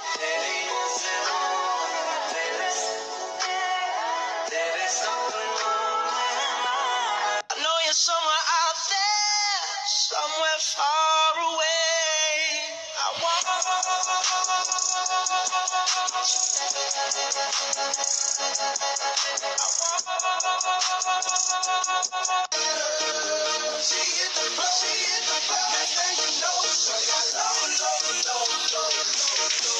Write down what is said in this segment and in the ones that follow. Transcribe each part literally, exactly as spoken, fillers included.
Somewhere out there, somewhere far away, I want she hit the floor, she hit the floor, next thing you know, so I got low, low, low, low, low, low.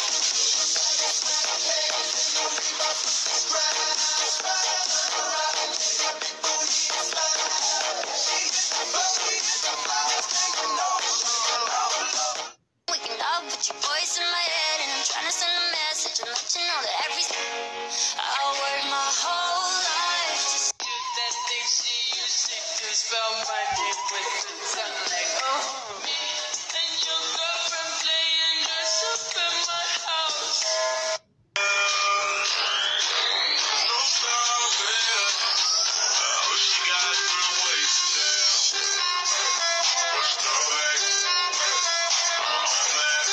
Your voice in my head, and I'm trying to send a message and let you know that every I work my whole life just do that thing she used to spell my name with the tongue like oh me and your girlfriend playing dress up in my house. No problem. Oh, she got it from the waist down. What's the way? I'm on that.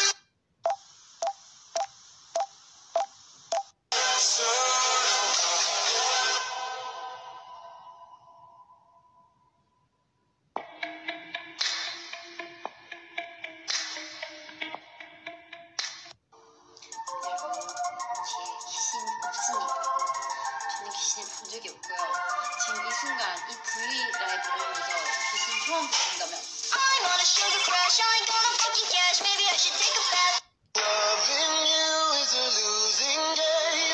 적이 없고요. 지금 이 순간 이 V 라이브를 하면서 귀신 처음 보신다면 I'm on a sugar crash, I ain't gonna fucking cash. Maybe I should take a bath. Loving you is a losing game.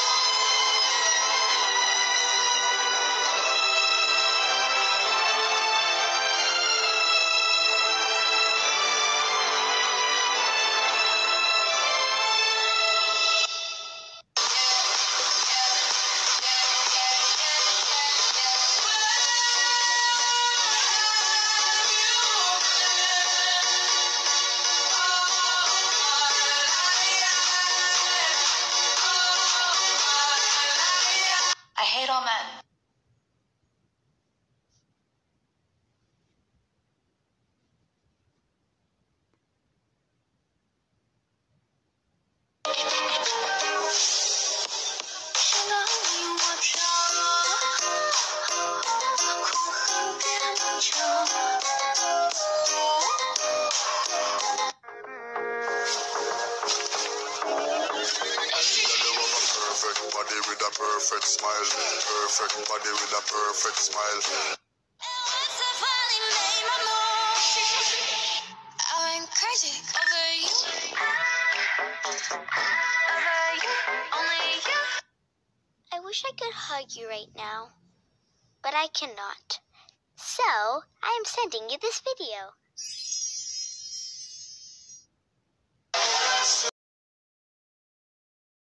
I hate all men. Perfect body with a perfect smile. Perfect body with a perfect smile. I'm crazy over you. Over you, only you. I wish I could hug you right now, but I cannot. So, I am sending you this video.